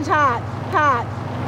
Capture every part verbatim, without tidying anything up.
Kitchen's hot, hot.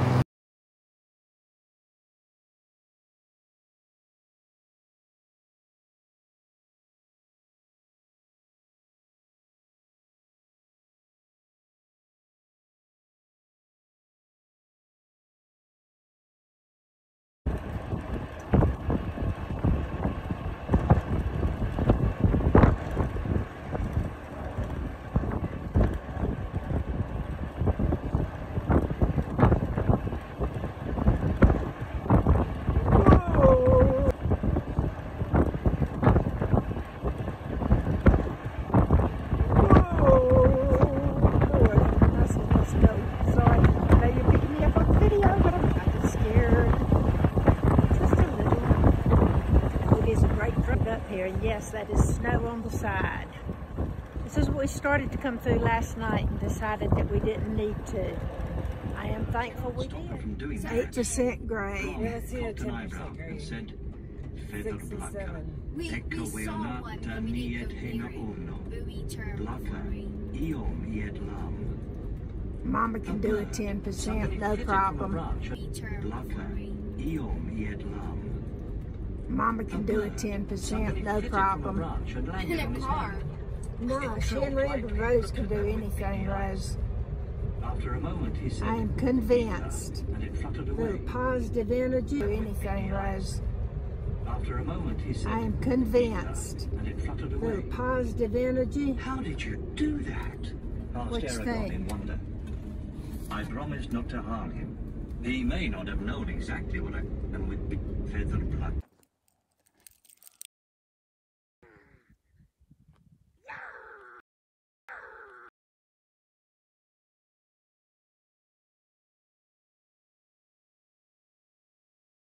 And yes, that is snow on the side. This is what we started to come through last night and decided that we didn't need to. I am thankful we did. It's eight percent grade. Yeah, it's ten percent grade. Six and seven. We, we saw one a minute ago, but we turned Mama can do a ten percent, no problem. We turned Mama can do a ten percent, no problem. in a car. No, she and Randall Rose can do anything, Rose. After a moment, he said, I am convinced. and it fluttered Little away. positive energy, do anything, Rose. After a moment, he said, I am convinced. and it fluttered away. Little positive energy. How did you do that? Asked Which Aragorn thing? in wonder. I promised not to harm him. He may not have known exactly what I... and with big feather blood.